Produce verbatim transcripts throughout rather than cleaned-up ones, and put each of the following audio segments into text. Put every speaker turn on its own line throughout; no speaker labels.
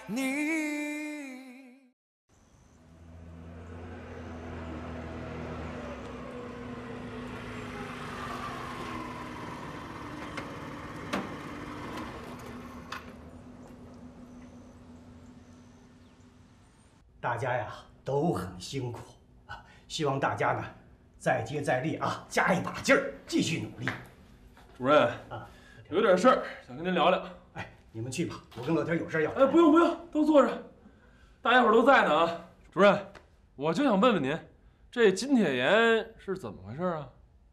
你。
大家呀都很辛苦啊，希望大家呢再接再厉啊，加一把劲儿，继续努力。
主任啊，有点事儿想跟您聊聊。
哎，你们去吧，我跟乐天有事要。
哎，不用不用，都坐着，大家伙都在呢啊。主任，我就想问问您，这金铁岩是怎么回事啊？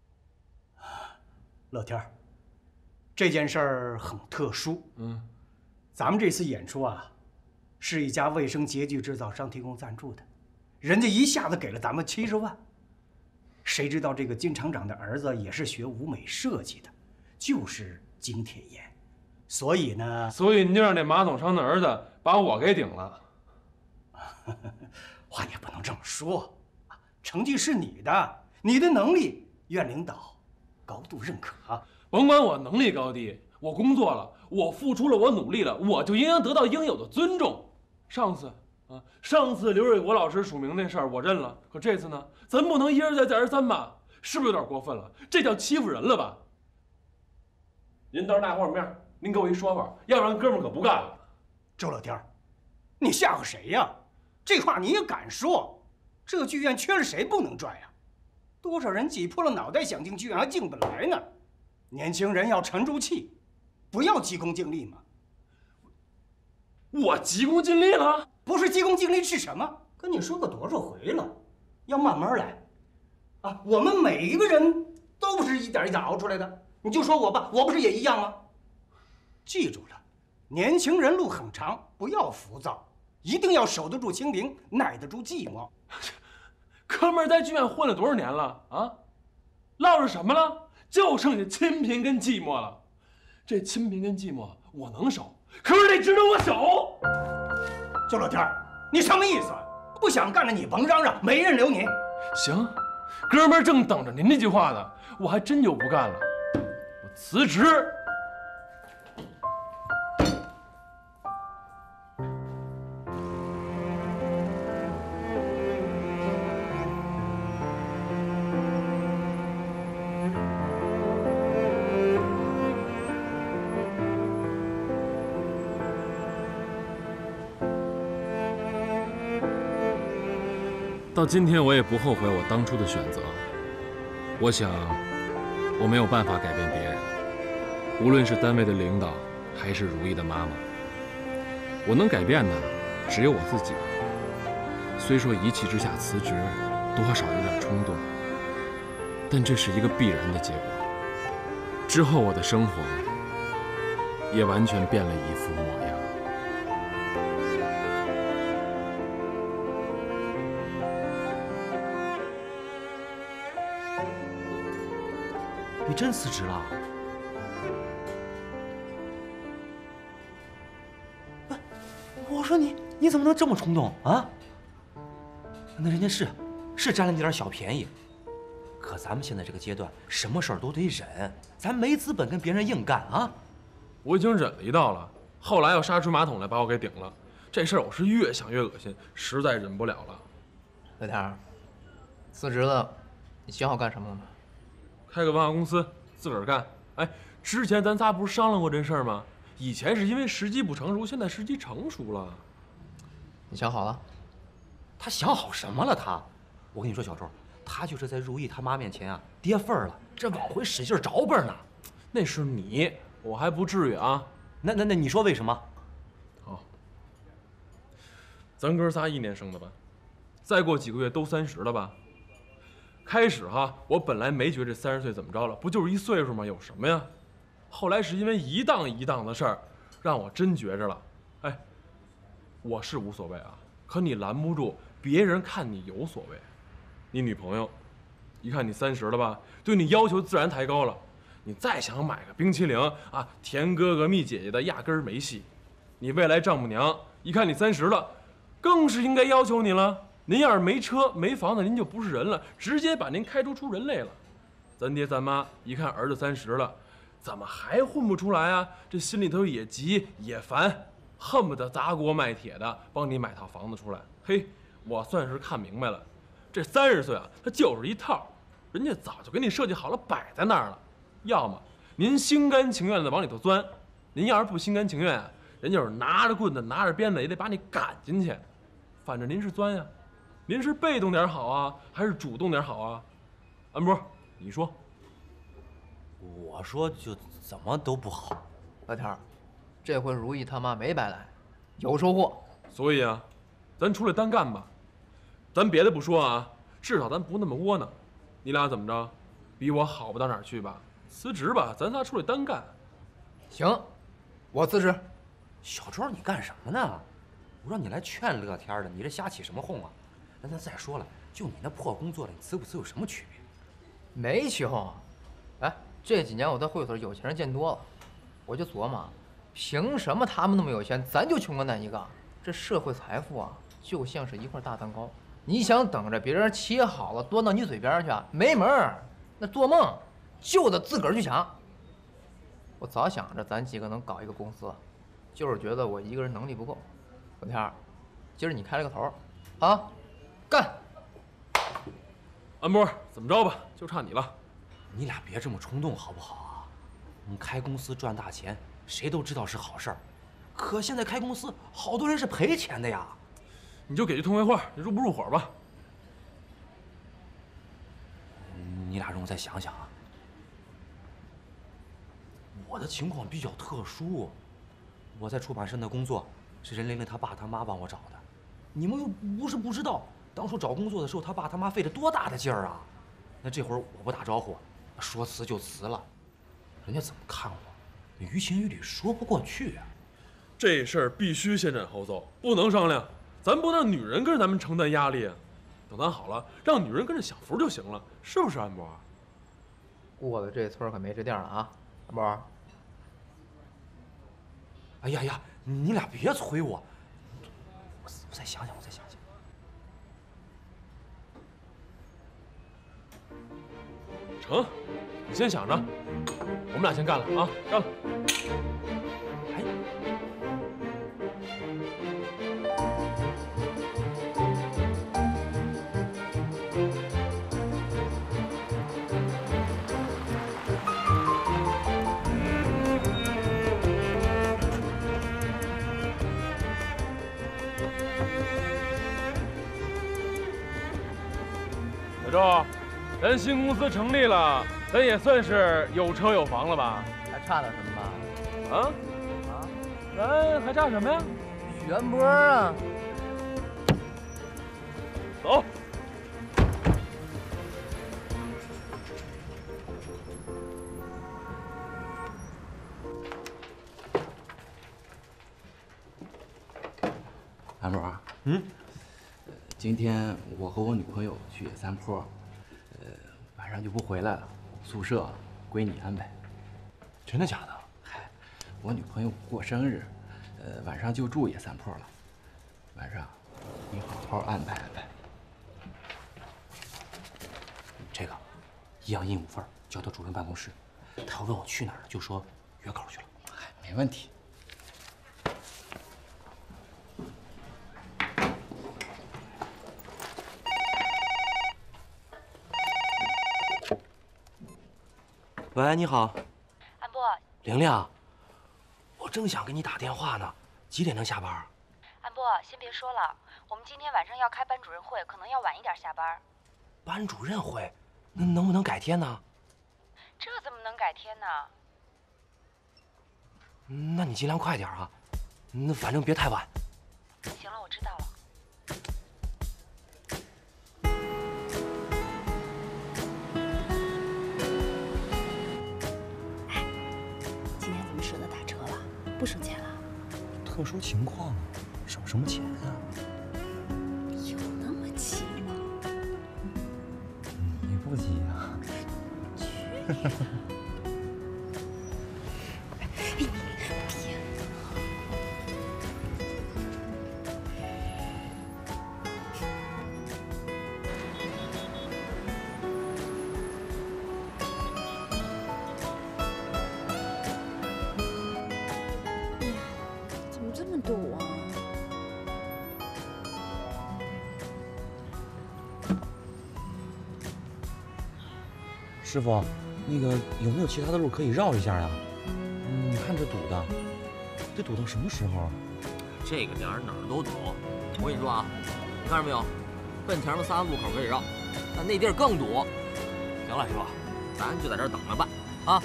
乐天，这件事儿很特殊。
嗯，
咱们这次演出啊。是一家卫生洁具制造商提供赞助的，人家一下子给了咱们七十万。谁知道这个金厂长的儿子也是学舞美设计的，就是金铁岩，所以呢，
所以您就让这马总商的儿子把我给顶了。
话也不能这么说，成绩是你的，你的能力院领导高度认可。
甭管我能力高低，我工作了，我付出了，我努力了，我就应当得到应有的尊重。上次啊，上次刘瑞国老师署名那事儿我认了，可这次呢，咱不能一而再再而三吧？是不是有点过分了？这叫欺负人了吧？您到时候大伙儿面，您给我一说法，要不然哥们儿可不干了。
周老天，你吓唬谁呀？这话你也敢说？这剧院缺了谁不能拽呀？多少人挤破了脑袋想进剧院还进不来呢？年轻人要沉住气，不要急功近利嘛。
我急功近利了？
不是急功近利是什么？跟你说过多少回了，要慢慢来。啊，我们每一个人都不是一点一点熬出来的。你就说我吧，我不是也一样吗？记住了，年轻人路很长，不要浮躁，一定要守得住清贫，耐得住寂寞。
哥们儿在剧院混了多少年了啊？落着什么了？就剩下清贫跟寂寞了。这清贫跟寂寞我能守。可是得值得我守。
周老天，你什么意思？不想干了你甭嚷嚷，没人留你。
行，哥们儿正等着您这句话呢，我还真就不干了，我辞职。到今天我也不后悔我当初的选择。我想，我没有办法改变别人，无论是单位的领导，还是如意的妈妈。我能改变的只有我自己。虽说一气之下辞职，多少有点冲动，但这是一个必然的结果。之后我的生活也完全变了一副模样。
你真辞职了？不，我说你你怎么能这么冲动啊？那人家是是占了你点小便宜，可咱们现在这个阶段，什么事儿都得忍，咱没资本跟别人硬干啊。
我已经忍了一道了，后来又杀出马桶来把我给顶了，这事儿我是越想越恶心，实在忍不了了。
乐天，辞职了，你想好干什么了吗？
开个文化公司，自个儿干。哎，之前咱仨不是商量过这事儿吗？以前是因为时机不成熟，现在时机成熟了。
你想好了？
他想好什么了？他，我跟你说，小周，他就是在如意他妈面前啊跌份儿了，这往回使劲找本呢。
那是你，我还不至于啊。
那那那，你说为什么？
好，咱哥仨一年生的吧，再过几个月都三十了吧？开始哈，我本来没觉这三十岁怎么着了，不就是一岁数吗？有什么呀？后来是因为一档一档的事儿，让我真觉着了。哎，我是无所谓啊，可你拦不住别人看你有所谓。你女朋友一看你三十了吧，对你要求自然抬高了。你再想买个冰淇淋啊，甜哥哥蜜姐姐的压根儿没戏。你未来丈母娘一看你三十了，更是应该要求你了。您要是没车没房子，您就不是人了，直接把您开除出人类了。咱爹咱妈一看儿子三十了，怎么还混不出来啊？这心里头也急也烦。 恨不得砸锅卖铁的帮你买套房子出来。嘿，我算是看明白了，这三十岁啊，它就是一套，人家早就给你设计好了，摆在那儿了。要么您心甘情愿的往里头钻，您要是不心甘情愿啊，人就是拿着棍子拿着鞭子也得把你赶进去。反正您是钻呀，您是被动点好啊，还是主动点好啊？安波，你说。
我说就怎么都不好。
老天儿，这回如意他妈没白来，有收获。
所以啊，咱出来单干吧。咱别的不说啊，至少咱不那么窝囊。你俩怎么着，比我好不到哪儿去吧？辞职吧，咱仨出来单干。
行，我辞职。
小周，你干什么呢？我让你来劝乐天的，你这瞎起什么哄啊？那咱再说了，就你那破工作了，你辞不辞有什么区别？
没起哄。哎，这几年我在会所有钱人见多了，我就琢磨，凭什么他们那么有钱，咱就穷个那一个？这社会财富啊，就像是一块大蛋糕，你想等着别人切好了端到你嘴边去，没门儿，那做梦，就得自个儿去抢。我早想着咱几个能搞一个公司，就是觉得我一个人能力不够。老天儿，今儿你开了个头，啊，干！
安波，怎么着吧，就差你了。
你俩别这么冲动好不好啊？你开公司赚大钱，谁都知道是好事儿，可现在开公司，好多人是赔钱的呀。
你就给句痛快话，你入不入伙吧？
你俩让我再想想啊。我的情况比较特殊，我在出版社的工作是任玲玲她爸他妈帮我找的。你们又不是不知道，当初找工作的时候，他爸他妈费了多大的劲儿啊！那这会儿我不打招呼，说辞就辞了，人家怎么看我？于情于理说不过去啊。
这事儿必须先斩后奏，不能商量。咱不能让女人跟着咱们承担压力啊！等咱好了，让女人跟着享福就行了，是不是安波？
过了这村可没这店了啊，安波。
哎呀呀，你俩别催我，我我再想想，我再想想。
成，你先想着，我们俩先干了啊，干了。
哎。
小周，咱新公司成立了，咱也算是有车有房了吧？
还差点什么吧？
啊啊，咱还差什么呀？
许安波啊！
走。
安波，
嗯，
今天我和我女朋友去野山坡，呃，晚上就不回来了，宿舍归你安排。
真的假的？
嗨，我女朋友过生日，呃，晚上就住野山坡了。晚上你好好安排安排。
这个一样印五份，交到主任办公室。他要问我去哪儿，就说约稿去了。
嗨，没问题。
喂，你好，
安波。
玲玲，我正想给你打电话呢，几点能下班？
安波，先别说了，我们今天晚上要开班主任会，可能要晚一点下班。
班主任会，那能不能改天呢？
这怎么能改天呢？
那你尽量快点啊，那反正别太晚。
行了，我知道了。舍得打车了，不收钱了。
特殊情况，省什么钱啊？
有那么急吗？
你不急啊？
去你的！哎，你别。怎么这么多
师傅，那个有没有其他的路可以绕一下呀？嗯，你看这堵的，这堵到什么时候啊？
这个点儿哪儿都堵。我跟你说啊，你看着没有，奔前面仨路口可以绕，但那地儿更堵。行了，师傅，咱就在这儿等着办啊。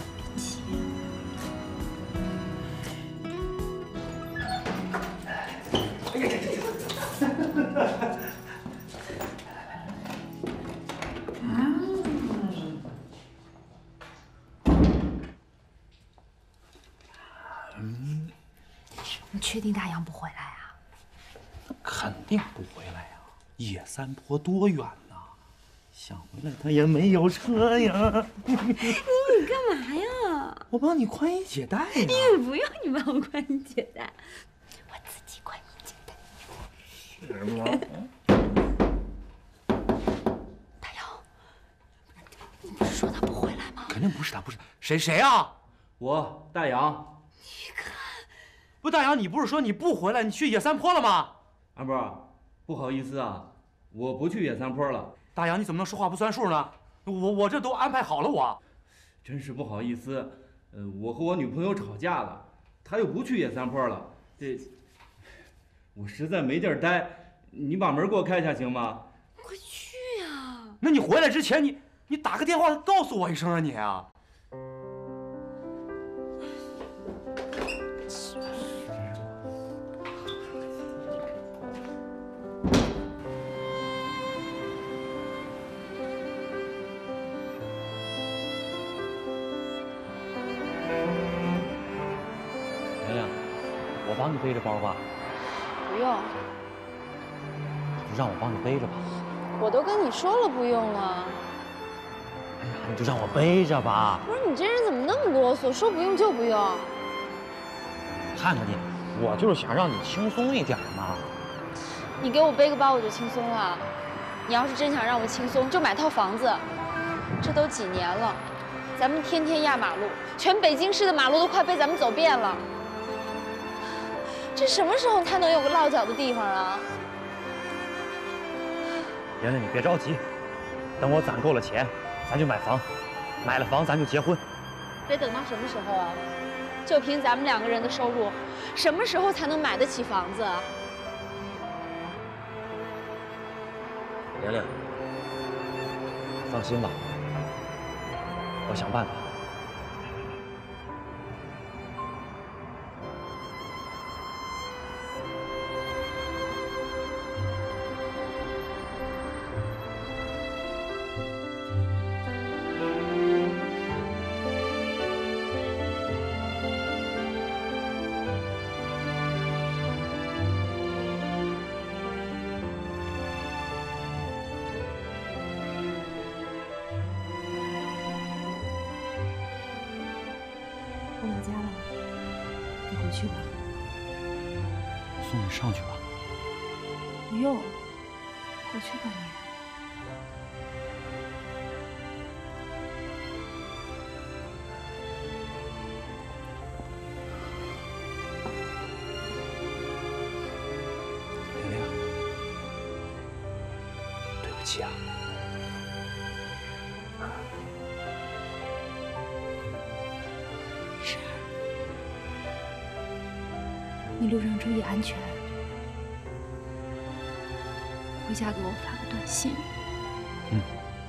你确定大洋不回来啊？
肯定不回来呀！野三坡多远呐？想回来他也没有车呀。
你你干嘛呀？
我帮你宽衣解带呀。
你不用你帮我宽衣解带，我自己宽衣解带。
是吗？
大洋，你不是说他不回来吗？
肯定不是他，不是谁谁啊？
我大洋。
你看，
不，大洋，你不是说你不回来，你去野三坡了吗？
二波，不好意思啊，我不去野三坡了。
大洋，你怎么能说话不算数呢？我我这都安排好了，我。
真是不好意思，呃，我和我女朋友吵架了，她又不去野三坡了，这我实在没地儿待，你把门给我开下行吗？
快去呀！
那你回来之前，你你打个电话告诉我一声啊，你啊。圆圆，我帮你背着包吧。
不用，
就让我帮你背着吧。
我都跟你说了不用了。
哎呀，你就让我背着吧。
不是你这人怎么那么啰嗦？说不用就不用。
看看你，我就是想让你轻松一点嘛。
你给我背个包我就轻松了。你要是真想让我轻松，就买套房子。这都几年了，咱们天天压马路，全北京市的马路都快被咱们走遍了。这什么时候才能有个落脚的地方啊？
圆圆，你别着急，等我攒够了钱，咱就买房，买了房咱就结婚。
得等到什么时候啊？就凭咱们两个人的收入，什么时候才能买得起房子啊？
圆圆，放心吧，我想办法。
我到家了，你回去吧。
送你上去吧。
不用，回去吧你。
圆圆，对不起啊。
没事儿，你路上注意安全。回家给我发个短信。
嗯。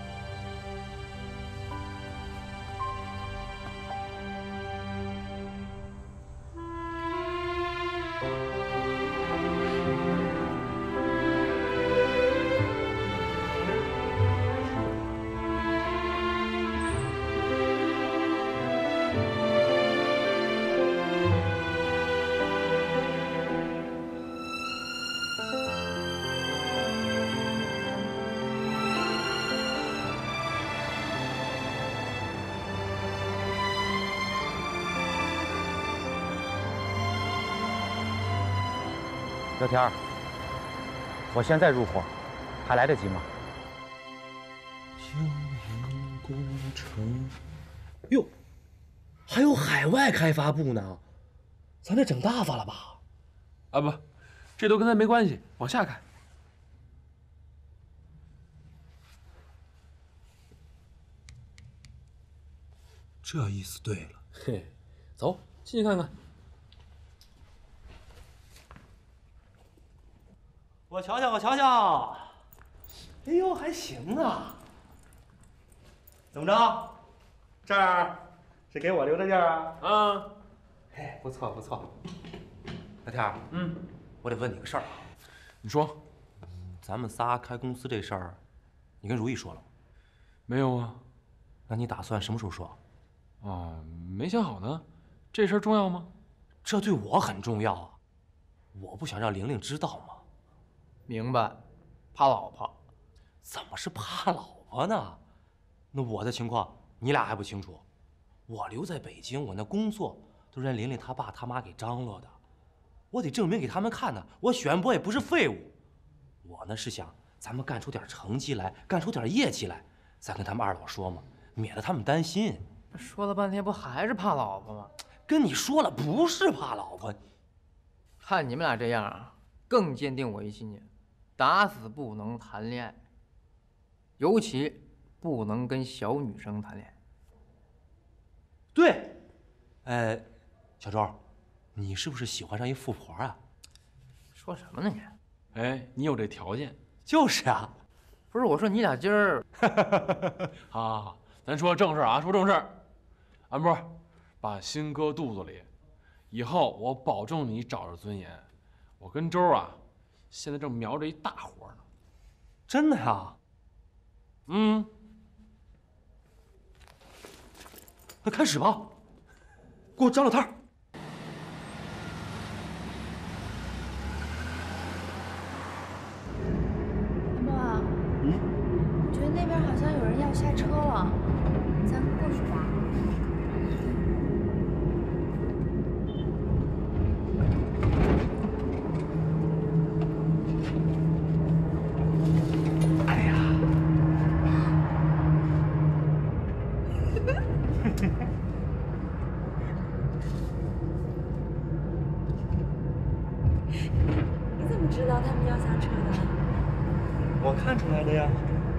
刘天儿，我现在入伙，还来得及吗？江阳工程，哟，还有海外开发部呢，咱这整大发了吧？
啊不，这都跟咱没关系，往下看。
这意思对了。
嘿，走进去看看。
我瞧瞧，我瞧瞧，哎呦，还行啊。怎么着？这儿是给我留的地儿啊？
啊，
哎，不错不错。
老天儿，
嗯，
我得问你个事儿啊。
你说。
咱们仨开公司这事儿，你跟如意说了吗？
没有啊。
那你打算什么时候说？
啊，没想好呢。这事儿重要吗？
这对我很重要啊，我不想让玲玲知道嘛。
明白，怕老婆。
怎么是怕老婆呢？那我的情况你俩还不清楚。我留在北京，我那工作都是人玲玲她爸他妈给张罗的，我得证明给他们看呢，我许愿波也不是废物。我呢是想咱们干出点成绩来，干出点业绩来，再跟他们二老说嘛，免得他们担心。
说了半天，不还是怕老婆吗？
跟你说了，不是怕老婆。
看你们俩这样啊，更坚定我一信念：打死不能谈恋爱，尤其不能跟小女生谈恋爱。
对，呃，小周，你是不是喜欢上一富婆啊？
说什么呢你？
哎，你有这条件。
就是啊。
不是我说你俩今儿，
好好好，咱说正事啊，说正事。安波，把心搁肚子里，以后我保证你找着尊严。我跟周啊，现在正瞄着一大活呢。
真的呀？
嗯。
那开始吧，给我张了摊儿。
安波啊，嗯，我觉得那边好像有人要下车了，咱过去吧。
哎呀！
你怎么知道他们要下车的？
我看出来的呀。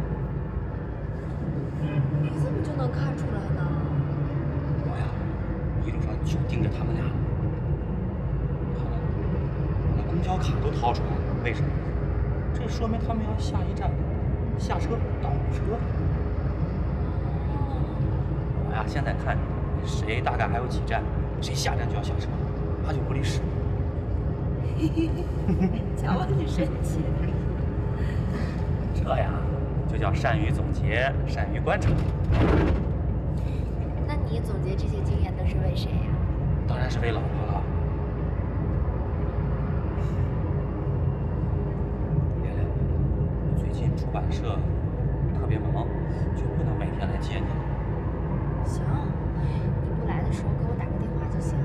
你怎么就能看出来呢？
我呀，一路上就盯着他们俩。看了，把那公交卡都掏出来了。为什么？这说明他们要下一站下车倒车。我呀，现在看谁大概还有几站，谁下站就要下车，八九不离十。
瞧我这神气的。
这呀，就叫善于总结，善于观察。
那你总结这些经验都是为谁呀？
当然是为老婆了。莲莲，最近出版社特别忙，就不能每天来接你了。
行，你不来的时候给我打个电话就行。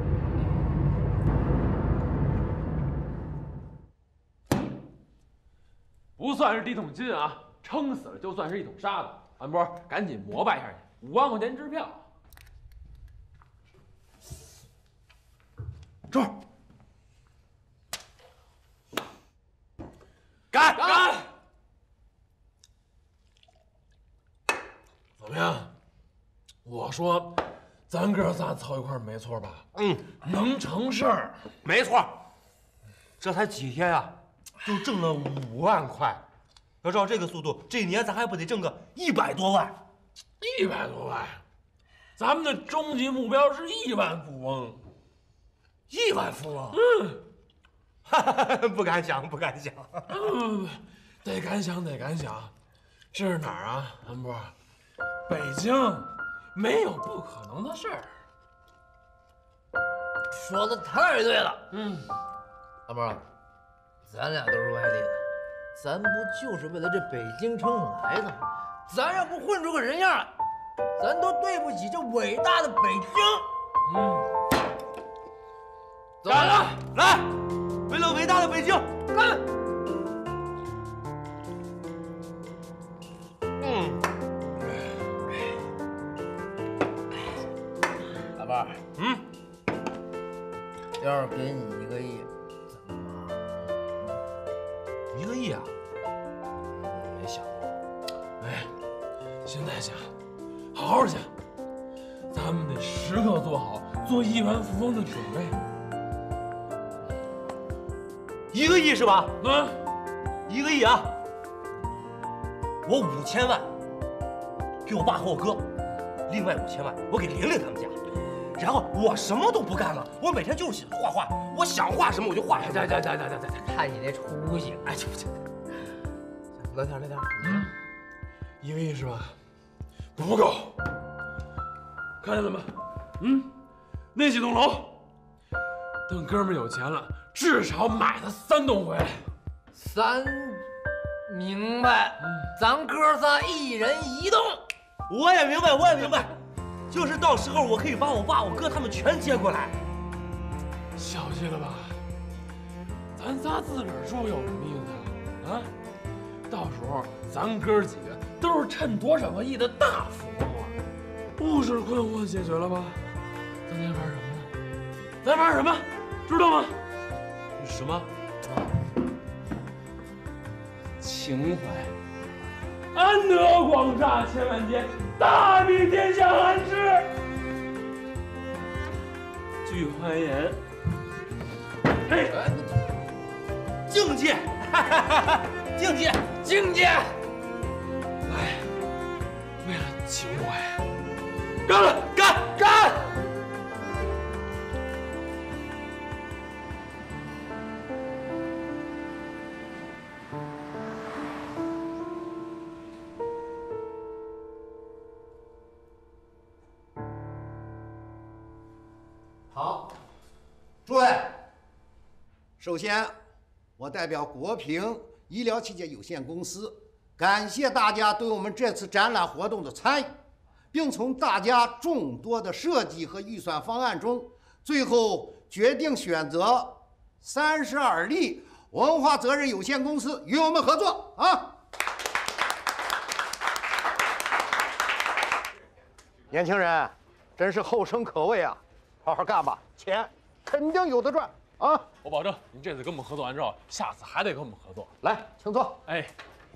不算是第一桶金啊，撑死了就算是一桶沙子。安波，赶紧膜拜一下去，五万块钱支票。
周儿，干
干！怎么样？我说，咱哥仨凑一块儿没错吧？
嗯，
能成事儿。
没错。这才几天呀，就挣了五万块。要照这个速度，这年咱还不得挣个一百多万？
一百多万，咱们的终极目标是亿万富翁。
亿万富翁？嗯，不敢想，不敢想。
嗯，得敢想，得敢想。这是哪儿啊，安波？北京，没有不可能的事儿。
说的太对了。
嗯，
安波，咱俩都是外地的，咱不就是为了这北京城来的吗？咱要不混出个人样来，咱都对不起这伟大的北京。
嗯，
干了！
来，为了伟大的北京，干！嗯，
老伴儿，
嗯，
要是给你一个亿，怎么办？
一个亿啊？没想过。
哎，现在想，好好想，咱咱们得时刻做好做亿万富翁的准备。
一个亿是吧？
啊，
一个亿啊！我五千万给我爸和我哥，另外五千万我给玲玲他们家，然后我什么都不干了，我每天就是画画，我想画什么我就画什么。
对对对对对对，看你那出息！哎，去去，聊天聊天。
嗯，一个亿是吧？不够，看见了吗？嗯，那几栋楼，等哥们有钱了，至少买他三栋回来。
三，明白。咱哥仨一人一栋。
我也明白，我也明白，就是到时候我可以把我爸、我哥他们全接过来。
小气了吧？咱仨自个儿住有什么意思啊？啊，到时候咱哥几个都是趁多少个亿的大富翁啊！物质困惑解决了吧？咱该玩什么呢？咱玩什么？知道吗？
什么？
情怀。安得广厦千万间，大庇天下寒士。据欢颜。哎，
境界，境界，
境界。
来，为了情怀，干了，干
干！
好，诸位，首先，我代表国平医疗器械有限公司感谢大家对我们这次展览活动的参与，并从大家众多的设计和预算方案中，最后决定选择三十二力文化责任有限公司与我们合作啊！年轻人，真是后生可畏啊！好好干吧，钱肯定有的赚啊！
我保证，您这次跟我们合作完之后，下次还得跟我们合作。
来，请坐。
哎，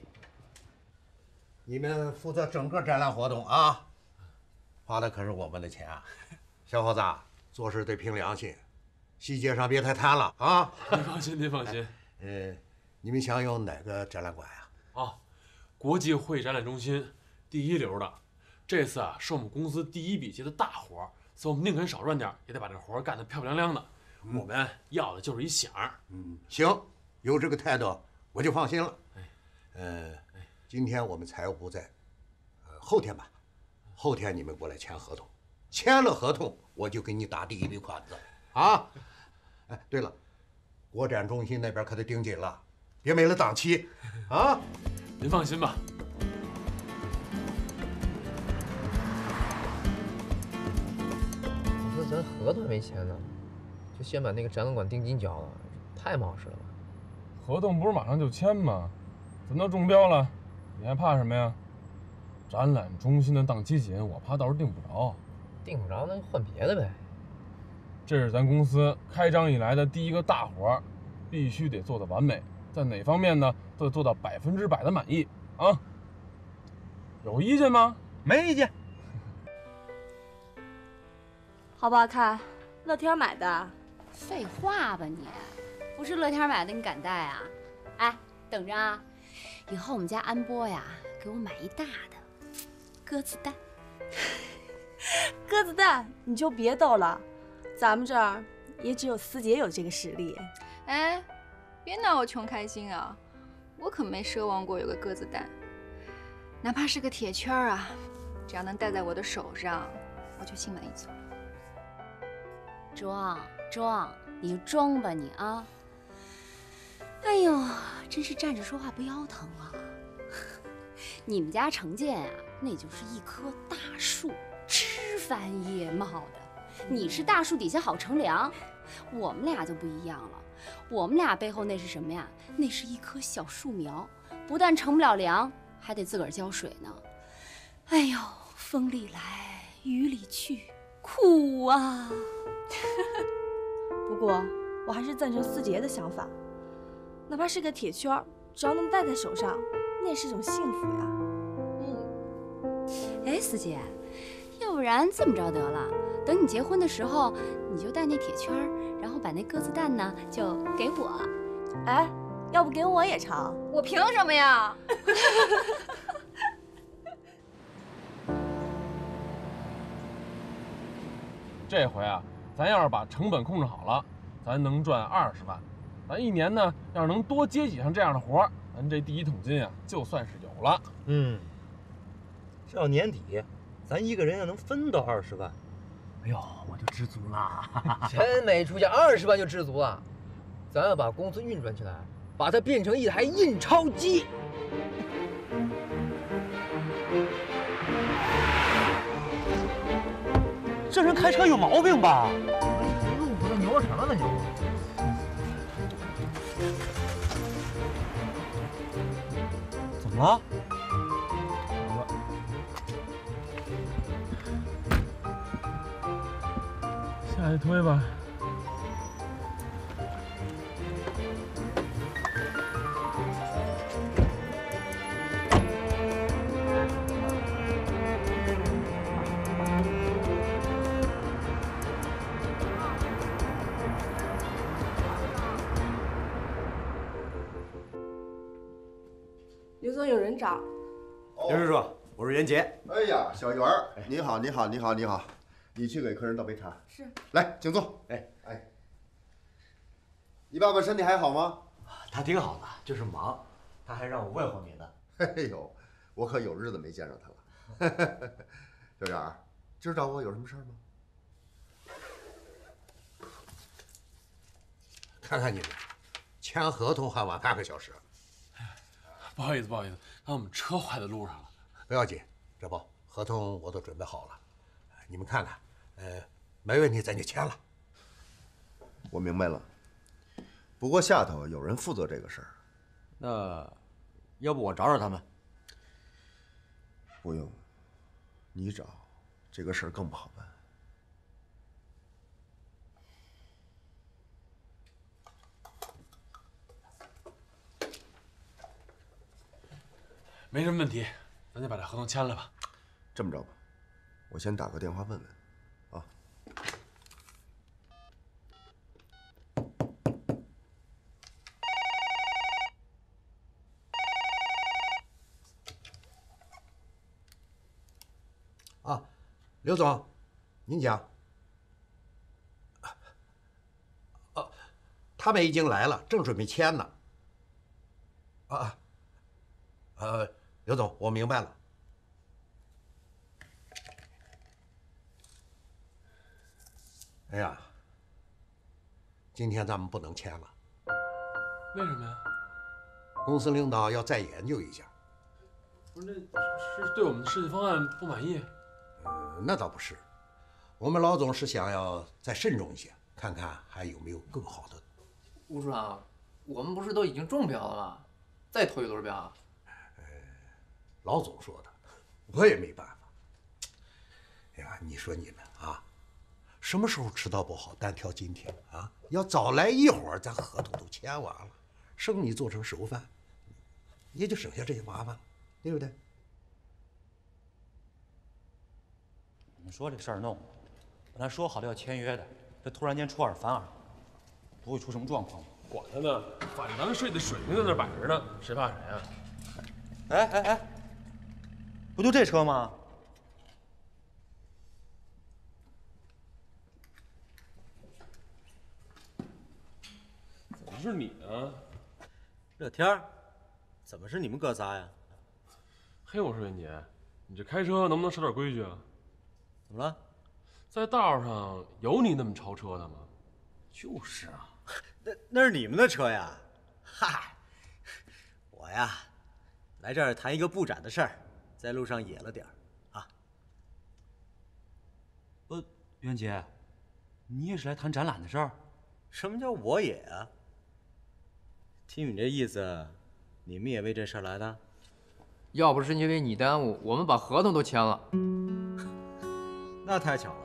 你们负责整个展览活动啊，花的可是我们的钱啊！小伙子，做事得凭良心，细节上别太贪了啊！
您放心，您放心。
呃，你们想用哪个展览馆呀？
啊，国际会议展览中心，第一流的。这次啊，是我们公司第一笔接的大活儿。所以我们宁肯少赚点，也得把这活干得漂漂亮亮的。嗯、我们要的就是一响。
嗯，行，有这个态度我就放心了。哎，呃，今天我们财务部在，呃，后天吧，后天你们过来签合同，签了合同我就给你打第一笔款子啊。哎，对了，国展中心那边可得盯紧了，别没了档期啊。
您放心吧。
咱合同没签呢，就先把那个展览馆定金交了，太冒失了吧？
合同不是马上就签吗？咱都中标了，你还怕什么呀？展览中心的档期紧，我怕到时候订不着。
订不着那就换别的呗。
这是咱公司开张以来的第一个大活，必须得做得完美，在哪方面呢都得做到百分之百的满意啊！有意见吗？
没意见。
好不好看？乐天买的。
废话吧你，不是乐天买的你敢戴啊？哎，等着啊，以后我们家安波呀，给我买一大的鸽子蛋。
鸽子蛋你就别逗了，咱们这儿也只有思杰有这个实力。
哎，别拿我穷开心啊！我可没奢望过有个鸽子蛋，哪怕是个铁圈啊，只要能戴在我的手上，我就心满意足。
装装，你就装吧你啊！哎呦，真是站着说话不腰疼啊！你们家成建啊，那就是一棵大树，枝繁叶茂的。你是大树底下好乘凉，我们俩就不一样了。我们俩背后那是什么呀？那是一棵小树苗，不但乘不了凉，还得自个儿浇水呢。哎呦，风里来，雨里去，苦啊！
不过我还是赞成思杰的想法，哪怕是个铁圈，只要能戴在手上，那也是种幸福呀。
嗯，哎，思杰，要
不然这么着得了，等你结婚的时候，你就带那铁圈，然后把那鸽子蛋呢就给我。
哎，要不给我也尝？
我凭什么呀？
这回啊，咱要是把成本控制好了，咱能赚二十万。咱一年呢，要是能多接几项这样的活儿，咱这第一桶金啊，就算是有了。
嗯，这要年底，咱一个人要能分到二十万，哎呦，我就知足了。
真没出息，二十万就知足了。咱要把公司运转起来，把它变成一台印钞机。
这人开车有毛病吧？
路虎的牛什么呢牛？
怎么了？
下一推吧。
刘总有人找。
刘叔叔，我是袁杰。
哎呀，小袁儿，你好，你好，你好，你好，你去给客人倒杯茶。
是。
来，请坐。哎哎，你爸爸身体还好吗？
他挺好的，就是忙。他还让我问候你呢。
哎呦，我可有日子没见着他了。小袁儿，今儿找我有什么事儿吗？
看看你们，签合同还晚半个小时。
不好意思，不好意思，刚我们车坏在路上了。
不要紧，这不合同我都准备好了，你们看看，呃，没问题咱就签了。
我明白了，不过下头有人负责这个事儿。
那，要不我找找他们？
不用，你找，这个事儿更不好办。
没什么问题，咱就把这合同签了吧。
这么着吧，我先打个电话问问，啊。
啊，刘总，您讲。啊，他们已经来了，正准备签呢。啊，呃，刘总，我明白了。哎呀，今天咱们不能签了。
为什么呀？
公司领导要再研究一下。
不是，那是对我们的设计方案不满意？
呃，那倒不是，我们老总是想要再慎重一些，看看还有没有更好的。
吴处长，我们不是都已经中标了吗？再投一轮标啊？
呃，老总说的，我也没办法。哎呀，你说你们啊，什么时候吃到不好单挑今天啊？要早来一会儿，咱合同都签完了，生米做成熟饭，也就省下这些麻烦了，对不对？
你们说这个事儿弄，本来说好的要签约的，这突然间出尔反尔，不会出什么状况吧？
管他呢，反正咱们设计的水平在那摆着呢，谁怕谁啊？
哎哎哎，不就这车吗？
怎么是你呢？
这天儿，怎么是你们哥仨呀？
嘿，我说袁杰，你这开车能不能守点规矩啊？
怎么了？
在道上有你那么超车的吗？
就是啊，那那是你们的车呀。嗨，我呀，来这儿谈一个布展的事儿，在路上野了点儿啊。
呃，袁杰，你也是来谈展览的事儿？
什么叫我也啊？听你这意思，你们也为这事儿来的？
要不是因为你耽误，我们把合同都签了。
那太巧了。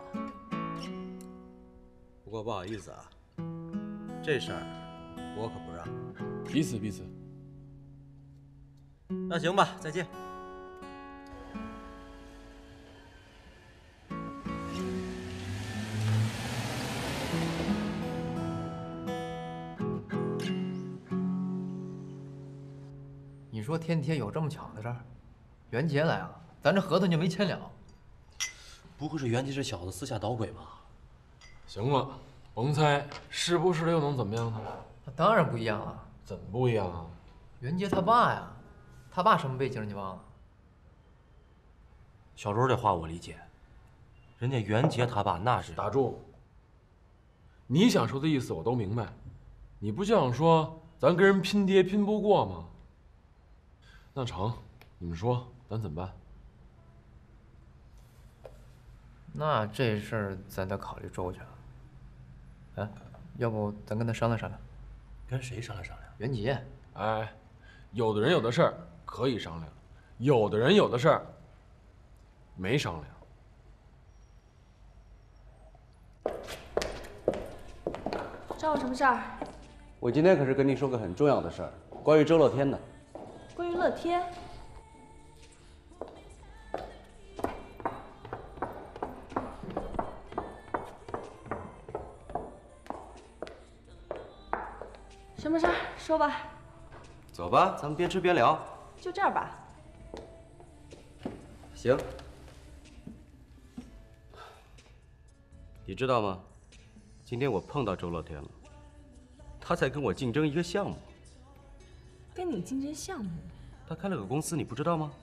不过不好意思啊，这事儿我可不让。
彼此彼此。
那行吧，再见。
你说天铁有这么巧的事儿？袁杰来了，咱这合同就没签了。
不会是袁杰这小子私下捣鬼吧？
行了，甭猜，是不是的又能怎么样呢？
那当然不一样了。
怎么不一样啊？
袁杰他爸呀，他爸什么背景你忘了？
小周这话我理解，人家袁杰他爸那是……
打住！你想说的意思我都明白，你不就想说咱跟人拼爹拼不过吗？那成，你们说咱怎么办？
那这事儿咱得考虑周全了。哎，要不咱跟他商量商量？
跟谁商量商量？
袁杰。
哎，有的人有的事儿可以商量，有的人有的事儿没商量。
找我什么事儿？
我今天可是跟你说个很重要的事儿，关于周乐天的。
关于乐天。什么事儿？说吧。
走吧，咱们边吃边聊。
就这儿吧。
行。你知道吗？今天我碰到周乐天了，他在跟我竞争一个项目。
跟你竞争项目？
他开了个公司，你不知道吗？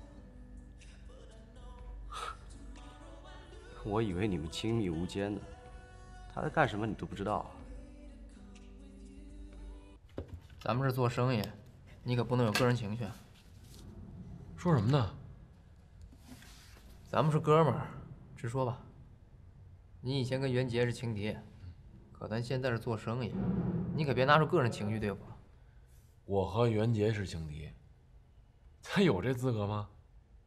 我以为你们亲密无间呢，他在干什么你都不知道啊？
咱们是做生意，你可不能有个人情绪。
说什么呢？
咱们是哥们儿，直说吧。你以前跟袁杰是情敌，可咱现在是做生意，你可别拿出个人情绪对付了。
我和袁杰是情敌，他有这资格吗？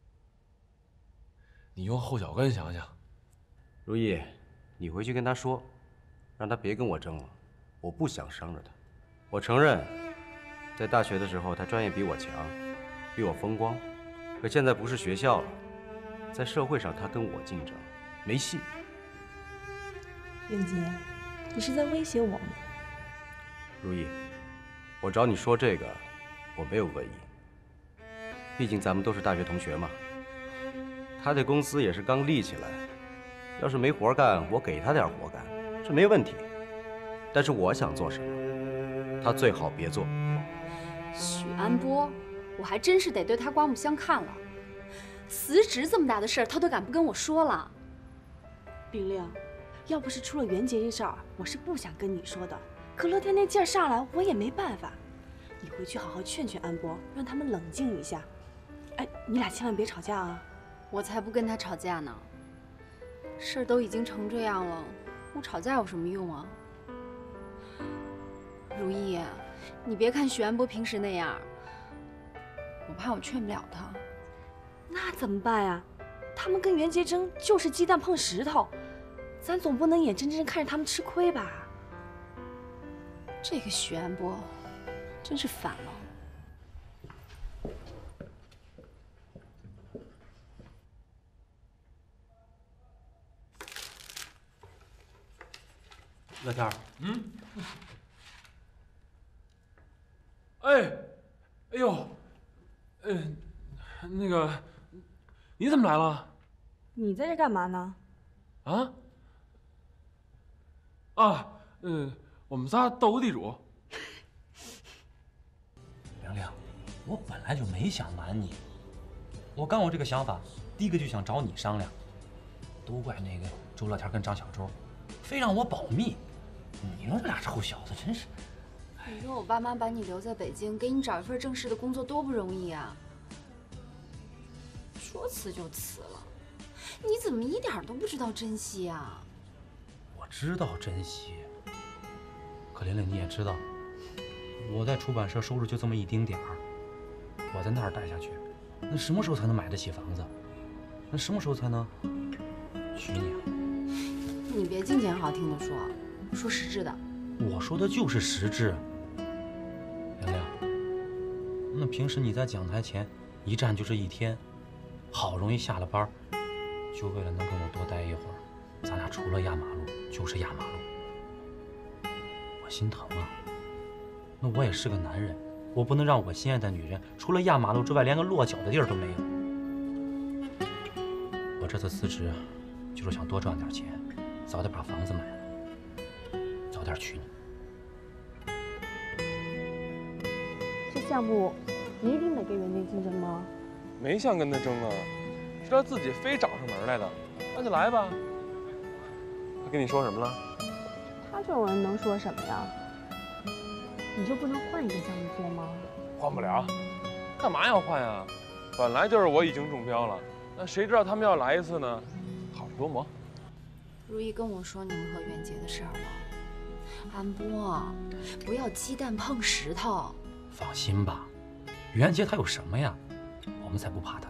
你用后脚跟想想。
如意，你回去跟他说，让他别跟我争了，我不想伤着他。我承认，在大学的时候他专业比我强，比我风光，可现在不是学校了，在社会上他跟我竞争，没戏。
袁杰，你是在威胁我吗？
如意，我找你说这个，我没有恶意。毕竟咱们都是大学同学嘛。他这公司也是刚立起来，要是没活干，我给他点活干，这没问题。但是我想做什么，他最好别做。
许安波，我还真是得对他刮目相看了。辞职这么大的事儿，他都敢不跟我说了。
冰令，要不是出了袁杰这事儿，我是不想跟你说的。可乐天那劲儿上来，我也没办法。你回去好好劝劝安波，让他们冷静一下。哎，你俩千万别吵架啊！
我才不跟他吵架呢。事儿都已经成这样了，我吵架有什么用啊？如意，你别看许安波平时那样，我怕我劝不了他。
那怎么办呀？他们跟袁杰争就是鸡蛋碰石头，咱总不能眼睁睁看着他们吃亏吧？
这个许安波真是反了。
乐天，
嗯。哎，哎呦，呃，那个，你怎么来了？
你在这干嘛呢？
啊？啊，嗯，我们仨斗个地主。
玲玲，我本来就没想瞒你，我刚有这个想法，第一个就想找你商量。都怪那个周乐天跟张小周，非让我保密。你说这俩臭小子真是……
你说我爸妈把你留在北京，给你找一份正式的工作多不容易啊！说辞就辞了，你怎么一点都不知道珍惜啊？
我知道珍惜，可玲玲你也知道，我在出版社收入就这么一丁点儿，我在那儿待下去，那什么时候才能买得起房子？那什么时候才能娶你啊？
你别净捡好听的说，说实质的。
我说的就是实质。玲玲，那平时你在讲台前一站就这一天，好容易下了班，就为了能跟我多待一会儿，咱俩除了压马路就是压马路，我心疼啊。那我也是个男人， 我不能让我心爱的女人除了压马路之外，连个落脚的地儿都没有。我这次辞职，就是想多赚点钱，早点把房子买了，早点娶你。
这项目你一定得跟袁杰竞争吗？
没想跟他争啊，是他自己非找上门来的，那就来吧。他跟你说什么了？
他这种人能说什么呀？你就不能换一个项目做吗？
换不了，干嘛要换呀？本来就是我已经中标了，那谁知道他们要来一次呢？好事多磨。
如意跟我说你们和袁杰的事儿了。安波，不要鸡蛋碰石头。
放心吧，袁杰他有什么呀？我们才不怕他呢。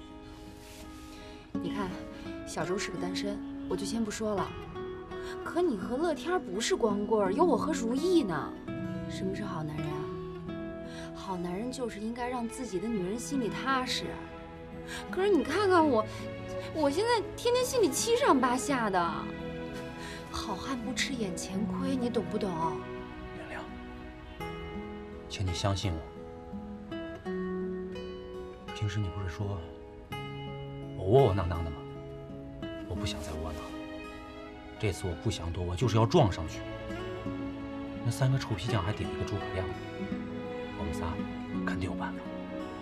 你看，小周是个单身，我就先不说了。可你和乐天不是光棍，有我和如意呢。什么是好男人啊？好男人就是应该让自己的女人心里踏实。可是你看看我，我现在天天心里七上八下的。好汉不吃眼前亏，你懂不懂？
袁亮，请你相信我。平时你不是说我窝窝囊囊的吗？我不想再窝囊了。这次我不想躲，我就是要撞上去。那三个臭皮匠还顶一个诸葛亮，我们仨肯定有办法。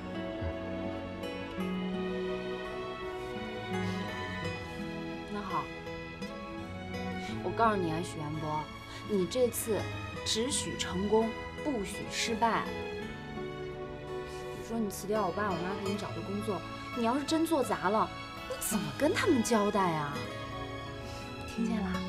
那好，我告诉你啊，许安波，你这次只许成功，不许失败。你说你辞掉我爸我妈给你找的工作，你要是真做砸了，你怎么跟他们交代啊？听见啦？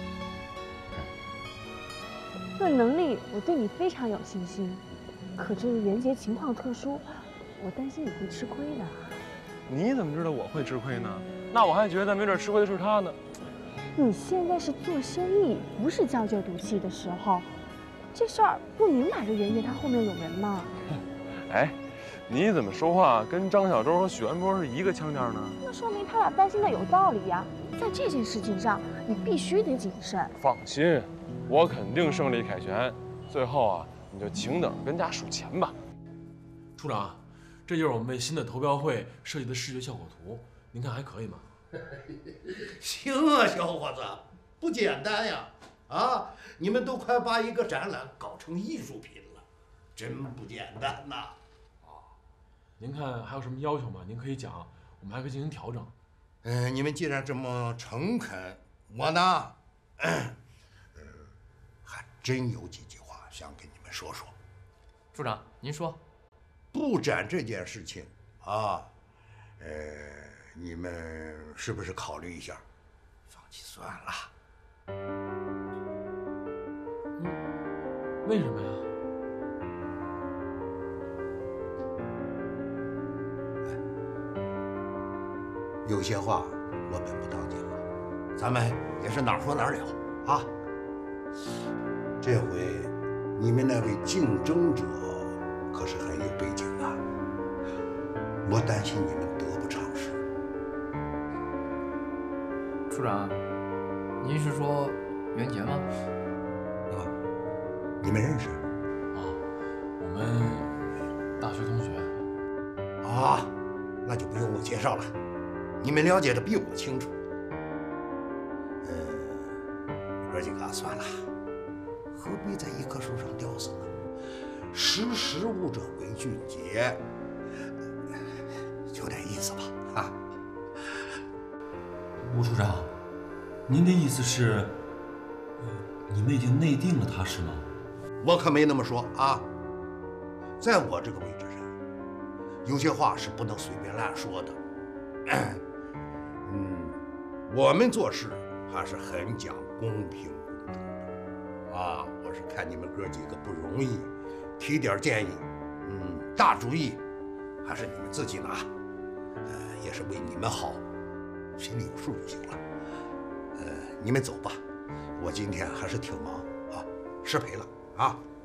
论能力，我对你非常有信心。可这个袁杰情况特殊，我担心你会吃亏的。
你怎么知道我会吃亏呢？那我还觉得没准吃亏的是他呢。
你现在是做生意，不是较劲赌气的时候。这事儿不明摆着袁杰他后面有人吗？
哎，你怎么说话跟张小周和许安波是一个腔调呢？
那说明他俩担心的有道理呀。在这件事情上，你必须得谨慎。
放心，我肯定胜利凯旋。最后啊，你就请等着跟家数钱吧。处长，这就是我们为新的投标会设计的视觉效果图，您看还可以吗？
行啊，小伙子，不简单呀！啊，你们都快把一个展览搞成艺术品了，真不简单呐！
您看还有什么要求吗？您可以讲，我们还可以进行调整。
嗯、呃，你们既然这么诚恳，我呢，呃，还真有几句话想跟你们说说。
处长，您说。
布展这件事情啊，呃，你们是不是考虑一下，放弃算了？
嗯，为什么呀？
有些话我本不当讲了，咱们也是哪儿说哪儿了啊。这回你们那位竞争者可是很有背景的，我担心你们得不偿失。
处长，您是说袁杰吗？
啊，你们认识？
啊，我们大学同学。
啊，那就不用我介绍了。你们了解的比我清楚。呃，哥几个算了，何必在一棵树上吊死呢？识时务者为俊杰，有点意思吧？啊，
吴处长，您的意思是，呃，你们已经内定了他是吗？
我可没那么说啊。在我这个位置上，有些话是不能随便乱说的。嗯，我们做事还是很讲公平公正的啊！我是看你们哥几个不容易，提点建议，嗯，大主意还是你们自己拿，呃，也是为你们好，心里有数就行了。呃，你们走吧，我今天还是挺忙啊，失陪了啊。